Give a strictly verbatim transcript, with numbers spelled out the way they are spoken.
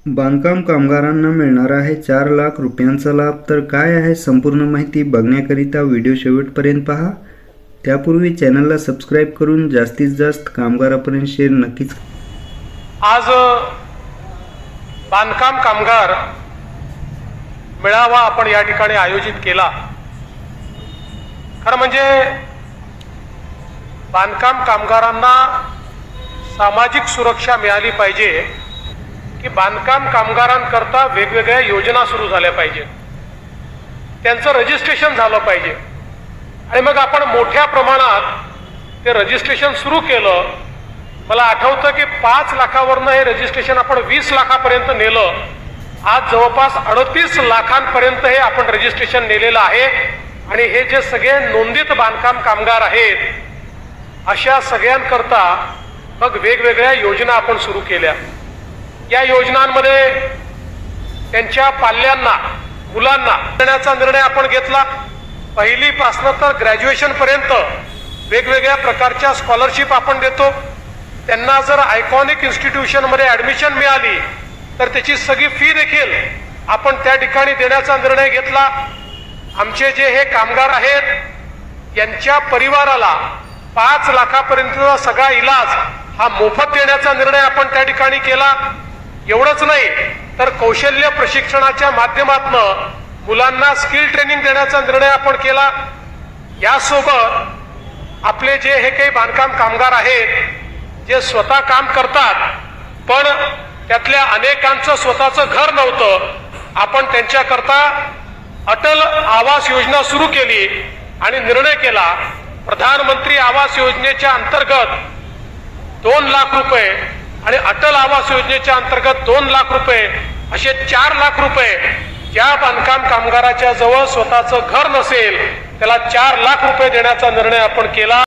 बांधकाम कामगारांना मिळणार आहे चार लाख रुपयांचा लाभ। तर काय आहे संपूर्ण माहिती बघण्याकरिता व्हिडिओ शेवटपर्यंत पहा। त्यापूर्वी चॅनलला सबस्क्राइब करून जास्तीत जास्त कामगारांपर्यंत शेअर नक्कीच। आज बांधकाम कामगार मेळावा आपण या ठिकाणी आयोजित केला। खरं म्हणजे बांधकाम कामगारांना सामाजिक सुरक्षा मिळाली पाहिजे की बांधकाम कामगारांकरता वेगवेगळ्या योजना सुरू झाल्या पाहिजे, त्यांचं रजिस्ट्रेशन झालं पाहिजे आणि मग आपण मोठ्या प्रमाणात ते रजिस्ट्रेशन सुरू केलं। मला आठवतं की पाच लाखावरनं हे रजिस्ट्रेशन आपण वीस लाखापर्यंत नेलं। आज जवळपास अडतीस लाखांपर्यंत हे आपण रजिस्ट्रेशन नेलेलं आहे आणि हे जे सगळे नोंदित बांधकाम कामगार आहेत अशा सगळ्यांकरता मग वेगवेगळ्या योजना आपण सुरू केल्या। या योजनांमध्ये त्यांच्या पाल्यांना मुलांना देण्याचा निर्णय आपण घेतला। पहिलीपासनं तर ग्रॅज्युएशन पर्यंत वेगवेगळ्या प्रकारच्या स्कॉलरशिप आपण देतो। त्यांना जर आयकॉनिक इन्स्टिट्यूशन मध्ये ऍडमिशन मिळाली तर त्याची सगळी फी देखील आपण त्या ठिकाणी देण्याचा निर्णय घेतला। आमचे जे हे कामगार आहेत यांच्या परिवाराला पाच लाखापर्यंतचा सगळा इलाज हा मोफत देण्याचा निर्णय आपण त्या ठिकाणी केला। एवढंच नाही तर कौशल्य प्रशिक्षणाच्या माध्यमातून मुलांना स्किल ट्रेनिंग देण्याचा निर्णय आपण केला। यासोबत आपले जे हे काही बांधकाम कामगार आहेत जे स्वतः काम करतात पण त्यातल्या अनेकांचं स्वतःचं घर नव्हतं, आपण त्यांच्याकरता अटल आवास योजना सुरू केली आणि निर्णय केला प्रधानमंत्री आवास योजनेच्या अंतर्गत दोन लाख रुपये आणि अटल आवास योजनेच्या अंतर्गत दोन लाख रुपये असे चार लाख रुपये ज्या बांधकाम कामगाराच्या जवळ स्वतःचं घर नसेल त्याला चार लाख रुपये देण्याचा निर्णय आपण केला।